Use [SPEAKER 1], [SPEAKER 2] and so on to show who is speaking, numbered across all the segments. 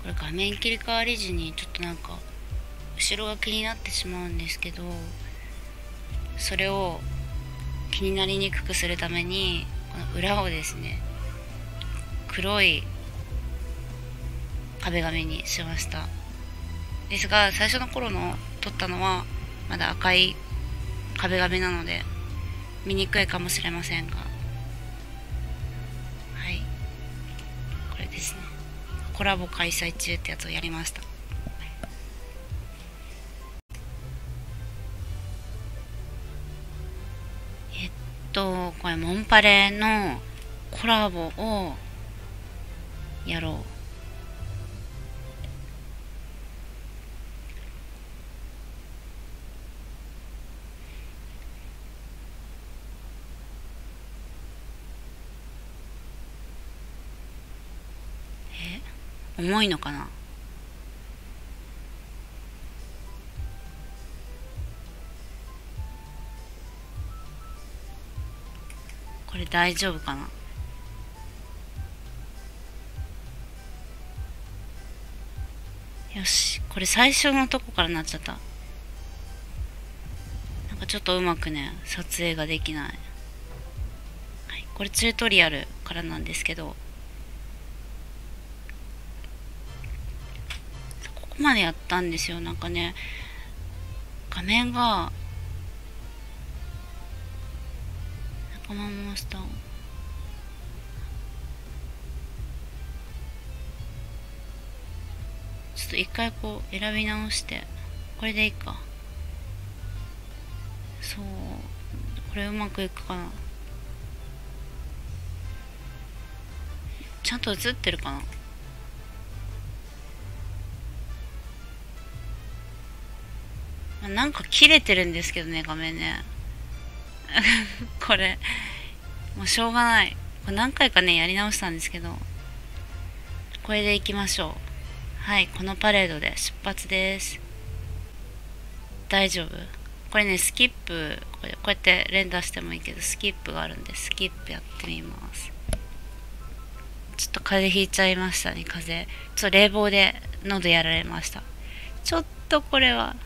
[SPEAKER 1] これ画面切り替わり時にちょっとなんか後ろが気になってしまうんですけど、それを気になりにくくするためにこの裏をですね、黒い壁紙にしました。ですが最初の頃の撮ったのはまだ赤い壁紙なので見にくいかもしれませんが、はい、これですね、コラボ開催中ってやつをやりました。これモンパレのコラボをやろう。重いのかな。これ大丈夫かな。よし、これ最初のとこからなっちゃった。なんかちょっとうまくね撮影ができない。はい、これチュートリアルからなんですけど、ここまでやったんですよ。なんかね、画面が仲間モンスターをちょっと一回こう選び直して、これでいいか。そう、これうまくいくかな。ちゃんと映ってるかな。なんか切れてるんですけどね、画面ね。これもうしょうがない。これ何回かねやり直したんですけど、これでいきましょう。はい、このパレードで出発です。大丈夫？これね、スキップ、こうやって連打してもいいけどスキップがあるんで、スキップやってみます。ちょっと風邪ひいちゃいましたね。風邪ちょっと冷房で喉やられました。ちょっとこれは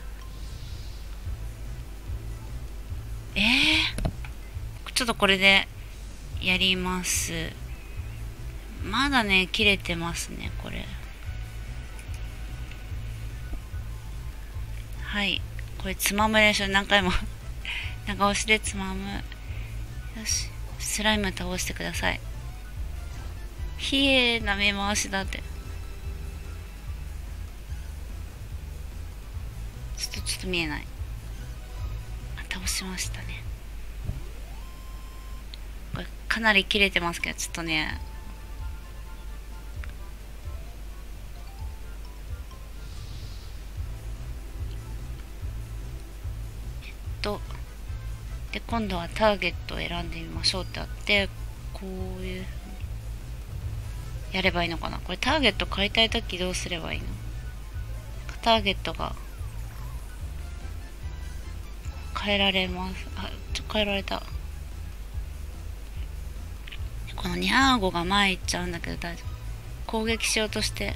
[SPEAKER 1] ちょっとこれでやります。まだね切れてますねこれ。はい、これつまむ練習何回も長押しでつまむ。よし、スライム倒してください。ひえなめ回しだって。ちょっと見えない。倒しましたね。これかなり切れてますけど、ちょっとねで、今度はターゲットを選んでみましょうってあって、こういうやればいいのかな。これターゲット変えたいときどうすればいいの。ターゲットが変えられます。変えられた。このニャーゴが前行っちゃうんだけど大丈夫。攻撃しようとして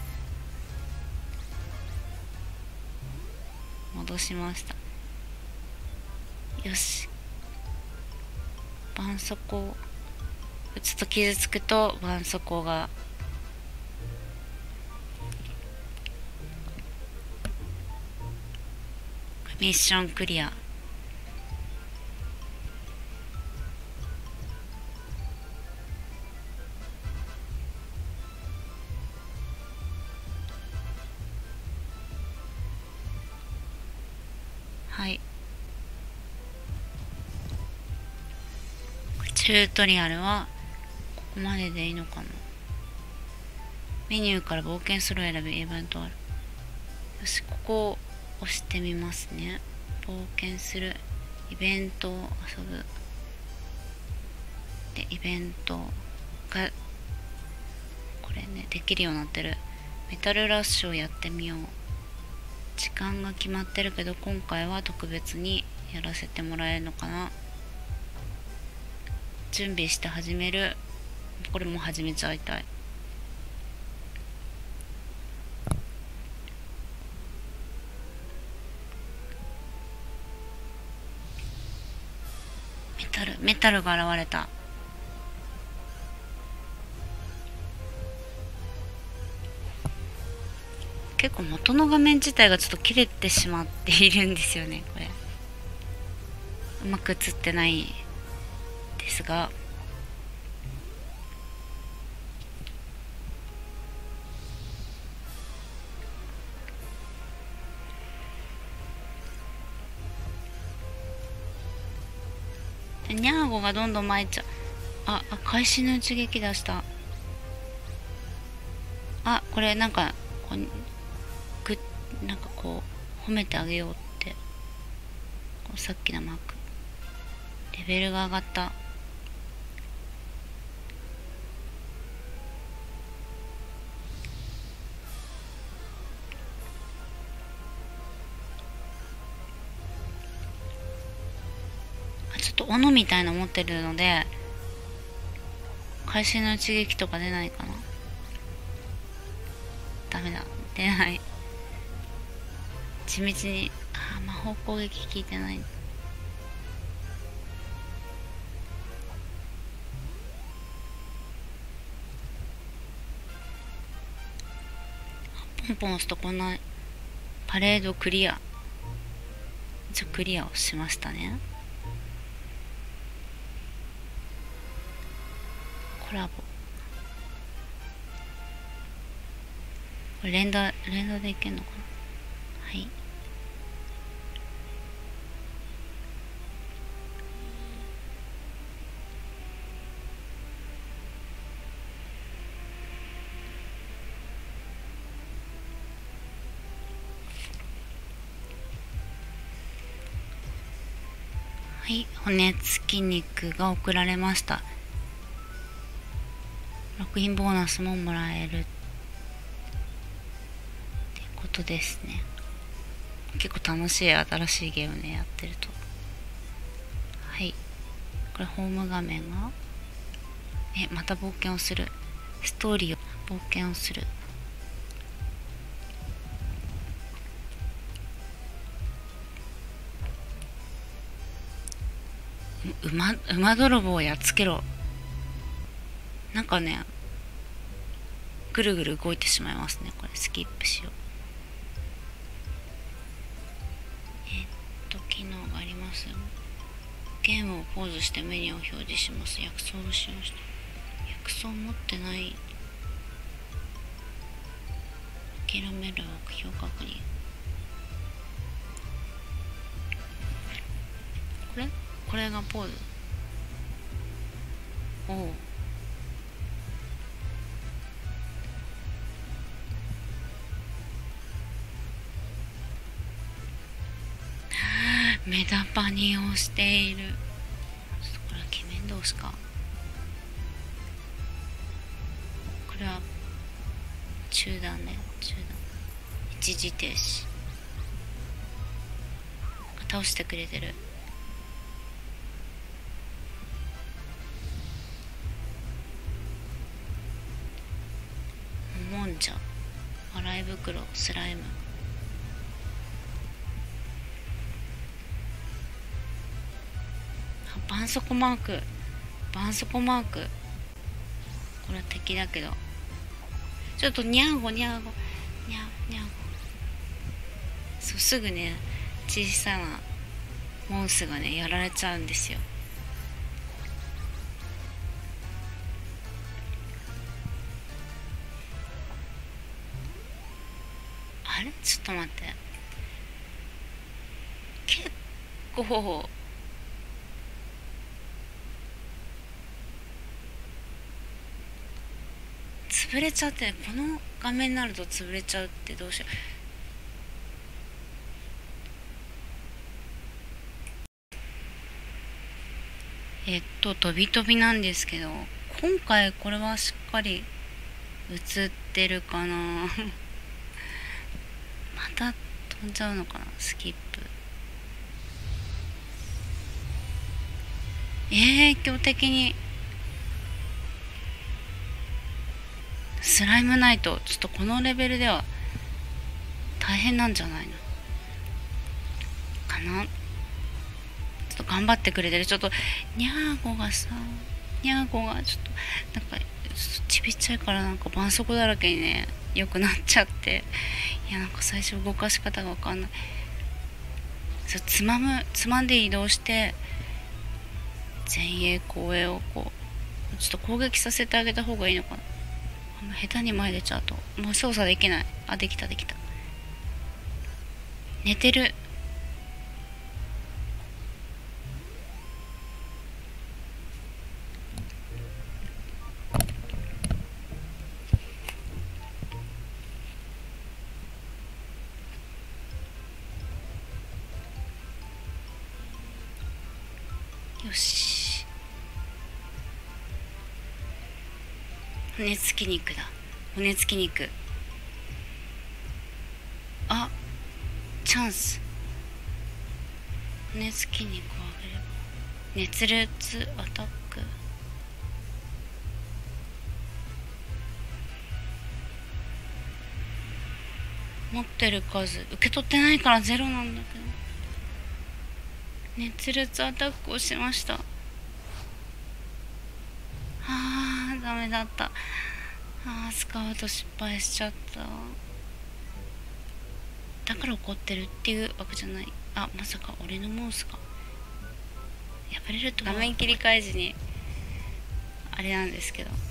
[SPEAKER 1] 戻しました。よし、絆創膏ちょっと傷つくと絆創膏がミッションクリア。はい、チュートリアルはここまででいいのかな。メニューから冒険するを選びイベントある。よし、ここを押してみますね。冒険する、イベントを遊ぶで、イベントがこれねできるようになってる。メタルラッシュをやってみよう。時間が決まってるけど今回は特別にやらせてもらえるのかな。準備して始める。これも始めちゃいたい。 メタルが現れた。結構元の画面自体がちょっと切れてしまっているんですよね、これ。うまく映ってないですが。ニャーゴがどんどん巻いちゃう。開始の一撃出した。これなんかなんかこう褒めてあげようって、こうさっきのマークレベルが上がった。ちょっと斧みたいなの持ってるので、会心の一撃とか出ないかな。ダメだ、出ない。地道に魔法攻撃効いてない。ポンポン押すとこんなパレードクリア。クリアをしましたね。コラボ。これ連動でいけんのかな。はい。はい、骨付き肉が送られました。楽品ボーナスももらえるってことですね。結構楽しい新しいゲームね、やってると。はい、これホーム画面がまた冒険をする。ストーリーを冒険をする。馬泥棒をやっつけろ。なんかね、ぐるぐる動いてしまいますね。これスキップしよう。機能があります。ゲームをポーズしてメニューを表示します。薬草を使用して。薬草持ってない。諦める目標確認。これがポーズ。おお。メダパニをしている。ちょっとこれは鬼面同士か。これは中断ね。一時停止。倒してくれてる。もんじゃ、洗い袋、スライム。絆創膏マーク。これは敵だけど、ちょっとニャーゴ。そう、すぐね、小さなモンスがね、やられちゃうんですよ。あれ、ちょっと待って。結構潰れちゃって、この画面になると潰れちゃうってどうしよう。飛び飛びなんですけど、今回これはしっかり映ってるかなまた飛んじゃうのかな。スキップ。強敵にスライムナイト。ちょっとこのレベルでは大変なんじゃないのかな。ちょっっと頑張ってくれてる。ちょっとにゃーごがさ、にゃーごがちょっとなんかちびっちゃいからなんか絆創膏だらけにね良くなっちゃって、いやなんか最初動かし方がわかんない。そう、つまんで移動して前衛後衛をこうちょっと攻撃させてあげた方がいいのかな。下手に前出ちゃうともう操作できない。あ、できたできた。寝てる。よし、骨付き肉だ。骨付き肉。あ、チャンス。骨付き肉をあげれば熱烈アタック。持ってる数受け取ってないからゼロなんだけど、熱烈アタックをしました。ダメだった。スカウト失敗しちゃった。だから怒ってるっていうわけじゃない。まさか俺のモースが破れるとは。画面切り替え時にあれなんですけど、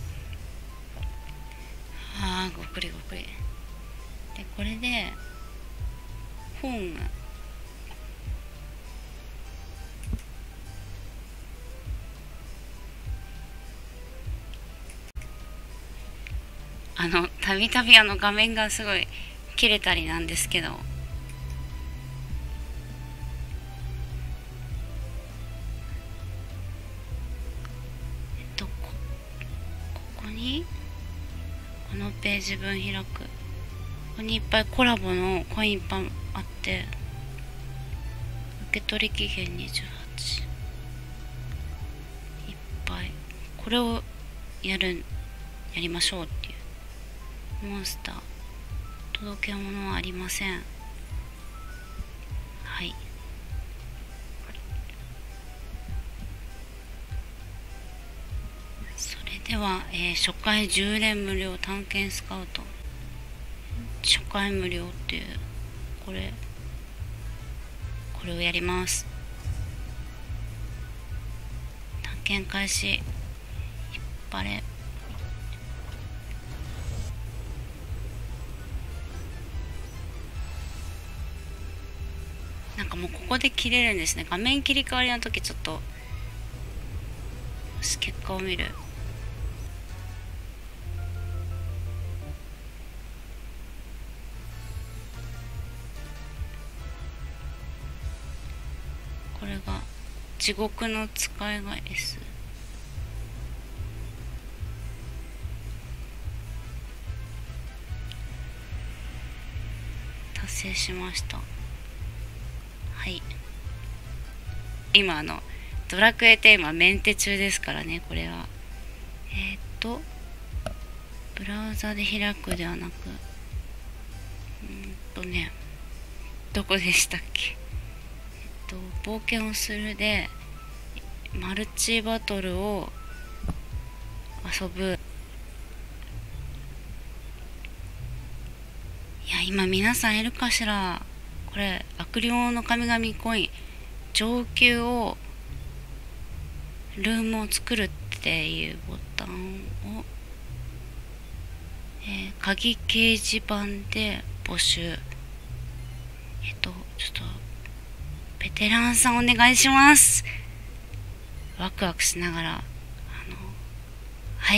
[SPEAKER 1] ごくりごくりで、これでホームたびたび画面がすごい切れたりなんですけど、ここにこのページ分開く。ここにいっぱいコラボのコインパンあって、受け取り期限28、いっぱいこれをやりましょうっていう。モンスター届け物はありません。はい、それでは、初回10連無料探検スカウト。初回無料っていうこれをやります。探検開始。引っ張れ。なんかもうここで切れるんですね。画面切り替わりの時ちょっと結果を見る。これが地獄の使いが S。 達成しました。はい、今ドラクエテーマメンテ中ですからね。これはブラウザで開くではなくどこでしたっけ。冒険をするでマルチバトルを遊ぶ。いや今皆さんいるかしら。これ悪霊の神々コイン上級をルームを作るっていうボタンを、鍵掲示板で募集。ちょっとベテランさんお願いします。ワクワクしながらはい、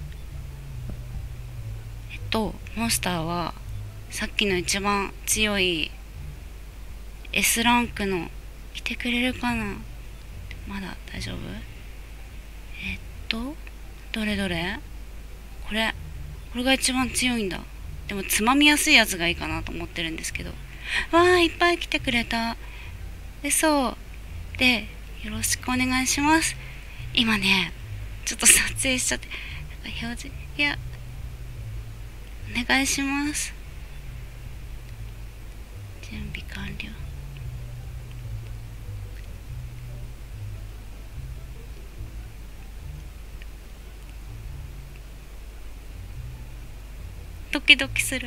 [SPEAKER 1] モンスターはさっきの一番強いS ランクの来てくれるかな。まだ大丈夫。どれこれが一番強いんだ。でもつまみやすいやつがいいかなと思ってるんですけど。いっぱい来てくれた。嘘でよろしくお願いします。今ねちょっと撮影しちゃって表示、いやお願いします。準備完了。 ドキドキする。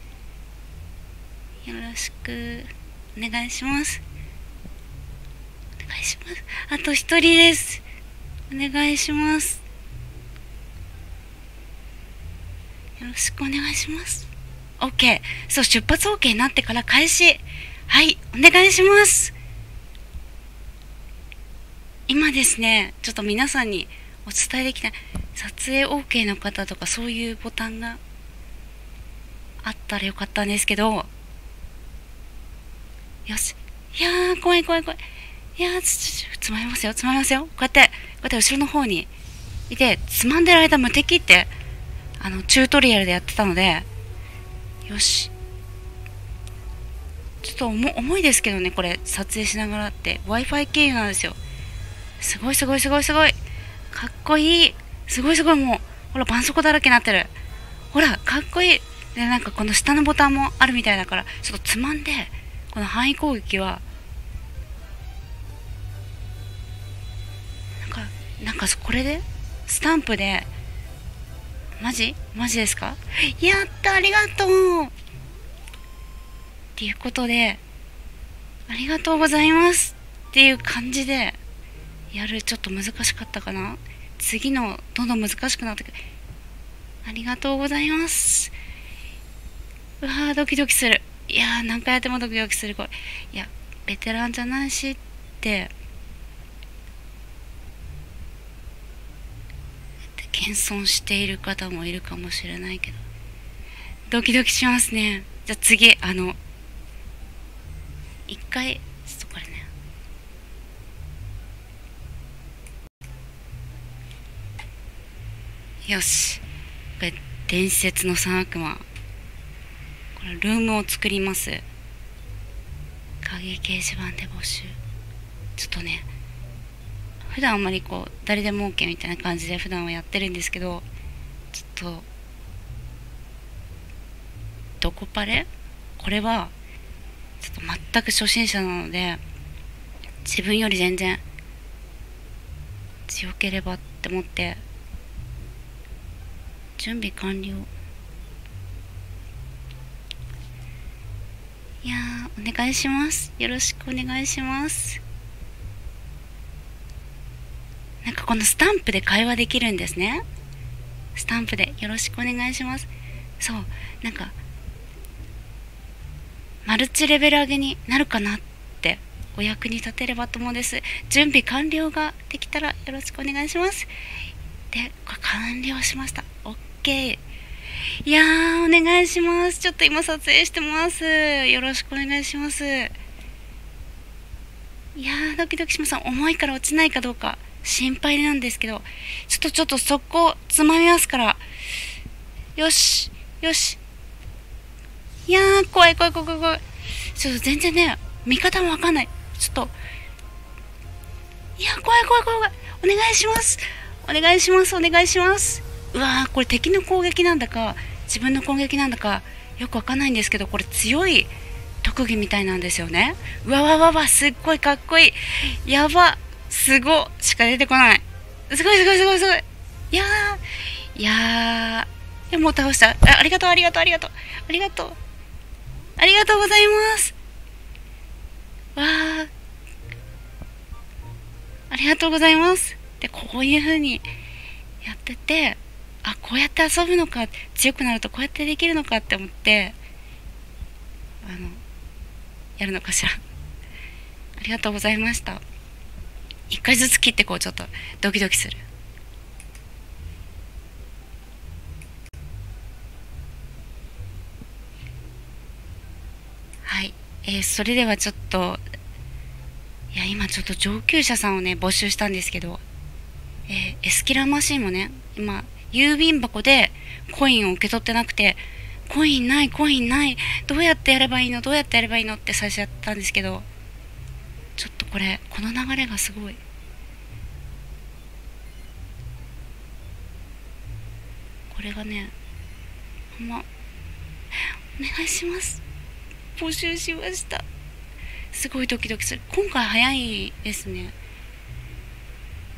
[SPEAKER 1] よろしくお願いします。お願いします。あと一人です。お願いします。よろしくお願いします。 OK。 そう、出発 OK になってから開始。はい、お願いします。今ですね、ちょっと皆さんにお伝えできない、撮影 OK の方とかそういうボタンがあったらよかったんですけど、よし。いやー、怖い怖い怖い。いやー、つまみますよ、つまみますよ。こうやって後ろの方にいて、つまんでる間無敵って、チュートリアルでやってたので、よし。ちょっと重いですけどね、これ、撮影しながらって。Wi-Fi 経由なんですよ。すごいすごいすごいすごい。かっこいい。すごいすごい、もう。ほら、絆創膏だらけになってる。ほら、かっこいい。で、なんかこの下のボタンもあるみたいだから、ちょっとつまんで、この範囲攻撃は、なんかこれでスタンプで、マジですか？やった、ありがとうっていうことで、ありがとうございますっていう感じでやる。ちょっと難しかったかな。次のどんどん難しくなってくる。ありがとうございます。うわー、ドキドキする。いやー、何回やってもドキドキする。これ、いや、ベテランじゃないしって謙遜している方もいるかもしれないけど、ドキドキしますね。じゃあ次、一回、ちょっとこれね。よし。これ、伝説の三悪魔。これ、ルームを作ります。鍵掲示板で募集。ちょっとね、普段あんまりこう、誰でも OK みたいな感じで普段はやってるんですけど、ちょっと、どこパレ？これは、ちょっと全く初心者なので、自分より全然強ければって思って、準備完了。いやー、お願いします。よろしくお願いします。なんかこのスタンプで会話できるんですね。スタンプでよろしくお願いします。そう、なんか、マルチレベル上げになるかなってお役に立てればと思うんです。準備完了ができたらよろしくお願いします。で、これ完了しました。OK。いやー、お願いします。ちょっと今撮影してます。よろしくお願いします。いやー、ドキドキします。重いから落ちないかどうか心配なんですけど、ちょっと速攻つまみますから。よし、よし。いやー、怖い怖い怖い怖い怖い。ちょっと全然ね、見方もわかんない。ちょっと、いやー、怖い怖い怖い怖い。お願いします。お願いします。お願いします。うわー、これ敵の攻撃なんだか、自分の攻撃なんだか、よくわかんないんですけど、これ強い特技みたいなんですよね。うわわわわ、すっごいかっこいい。やば、すごしか出てこない。すごいすごいすごいすごい。いやー、いやー、いや、もう倒した。ありがとう、ありがとう、ありがとう。ありがとう。ありがとうございます。わー、ありがとうございます。で、こういう風にやってて、あ、こうやって遊ぶのか、強くなるとこうやってできるのかって思って、やるのかしら。ありがとうございました。一回ずつ切ってこう、ちょっとドキドキする。はい。それではちょっと、いや、今ちょっと上級者さんをね、募集したんですけど、エスキラーマシンもね、今、郵便箱でコインを受け取ってなくて、コインない、コインない、どうやってやればいいの、どうやってやればいいのって最初やったんですけど、ちょっとこれ、この流れがすごい。これがね、ほんま、お願いします。募集しました。すごいドキドキする。今回早いですね。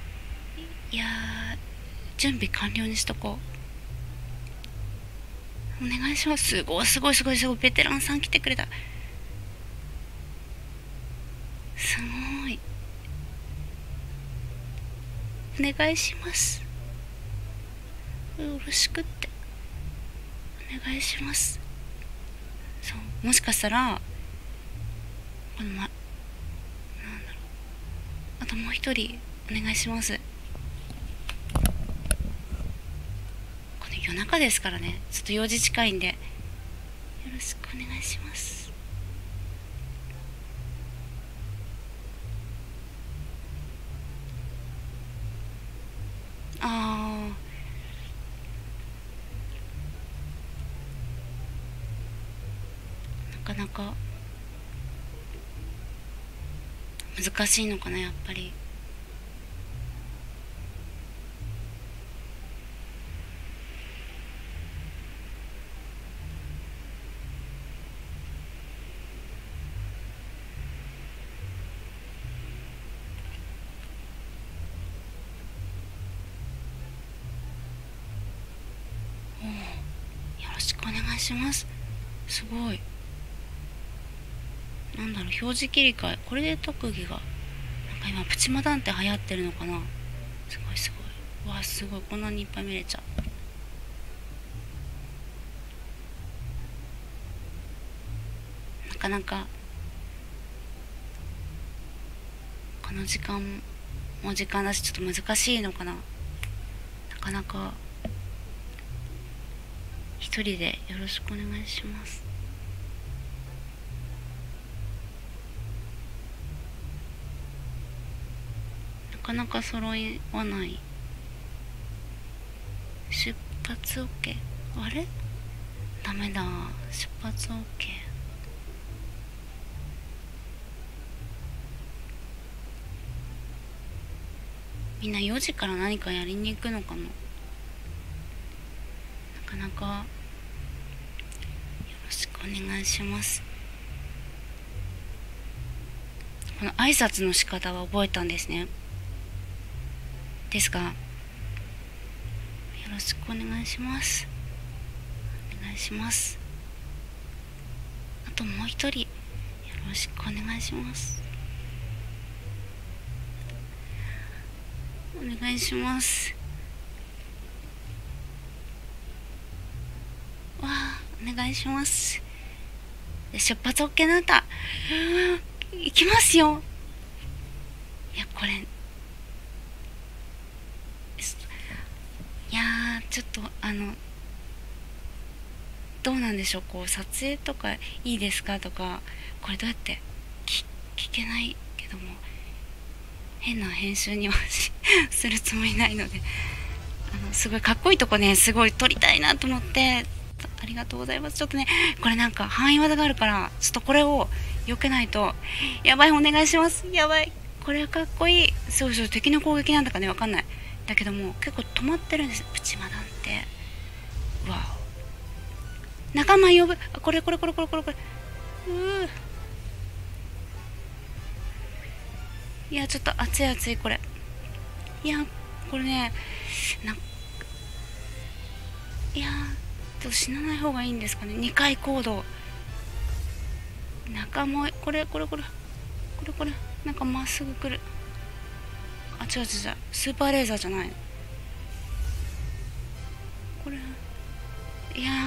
[SPEAKER 1] いやー、準備完了にしとこう。 お願いします。すごいすごいすごいすごい、ベテランさん来てくれた。すごい。お願いします。よろしくって。お願いします。そう、もしかしたら、このあともう一人、お願いします。この夜中ですからね、ちょっと用事近いんで、よろしくお願いします。あー、なかなか難しいのかな、やっぱり。よろしくお願いします。すごい。なんだろう、表示切り替え、これで特技が、なんか今プチマダンって流行ってるのかな。すごいすごい。わあ、すごい、こんなにいっぱい見れちゃう。なかなかこの時間も時間だし、ちょっと難しいのかな。なかなか一人でよろしくお願いします。なかなか揃いはない。出発 OK。 あれ、ダメだ。出発 OK。 みんな4時から何かやりに行くのかな。なかなかよろしくお願いします。この挨拶の仕方は覚えたんですね。ですが、よろしくお願いします。お願いします。あともう一人、よろしくお願いします。お願いします。わあ、お願いします。出発 OK になった。行きますよ。いや、これ、いやー、ちょっとどうなんでしょう、こう撮影とかいいですかとか、これどうやって聞けないけども、変な編集にはするつもりないので、すごいかっこいいとこね、すごい撮りたいなと思って。ありがとうございます。ちょっとね、これなんか範囲技があるから、ちょっとこれを避けないと。やばい、お願いします。やばい、これはかっこいい。そうそう、敵の攻撃なんだかね、わかんない。だけども結構止まってるんです、プチマダンって。わお、仲間呼ぶ。これこれこれこれこれこれ。いや、ちょっと熱い熱い、これ。いや、これね、いやちょっと死なない方がいいんですかね。2回行動。仲間、これこれこれこれこれ、なんかまっすぐ来る。あ、違う違う違う、スーパーレーザーじゃない。これ、いや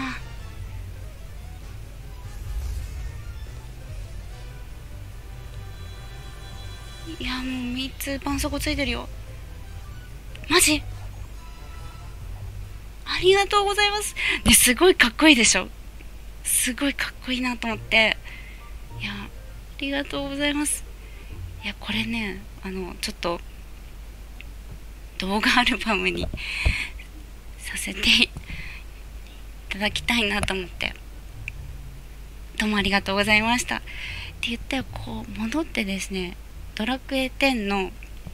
[SPEAKER 1] いや、もう3つ絆創膏ついてるよ。マジ、ありがとうございます。ね、すごいかっこいいでしょ。すごいかっこいいなと思って。いや、ありがとうございます。いや、これね、ちょっと動画アルバムにさせていただきたいなと思って。どうもありがとうございました。って言ってこう戻ってですね、ドラクエ10の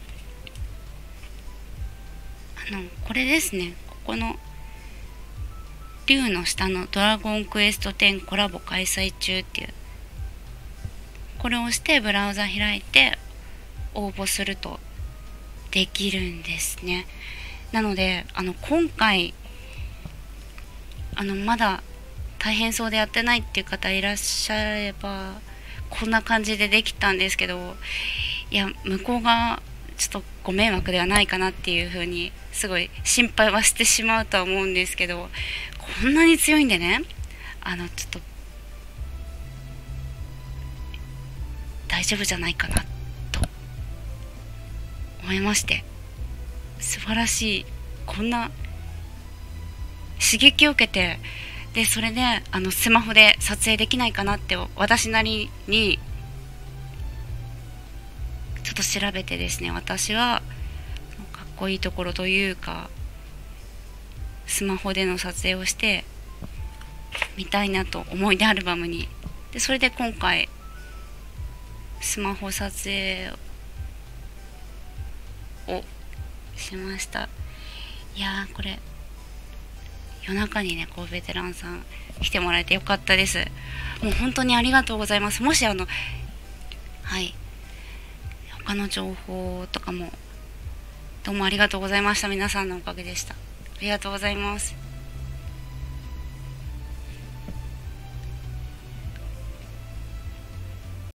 [SPEAKER 1] これですね、ここの竜の下のドラゴンクエスト10コラボ開催中っていう、これを押してブラウザ開いて応募するとできるんですね。なので今回まだ大変そうでやってないっていう方いらっしゃればこんな感じでできたんですけど、いや向こうがちょっとご迷惑ではないかなっていう風にすごい心配はしてしまうとは思うんですけど、こんなに強いんでね、ちょっと大丈夫じゃないかなと思いまして、素晴らしい、こんな刺激を受けて、でそれでスマホで撮影できないかなって私なりにちょっと調べてですね、私はかっこいいところというかスマホでの撮影をしてみたいなと、思い出アルバムに。でそれで今回スマホ撮影をしました。いやー、これ夜中にねこうベテランさん来てもらえてよかったです。もう本当にありがとうございます。もしはい、他の情報とかもどうもありがとうございました。皆さんのおかげでした。ありがとうございます。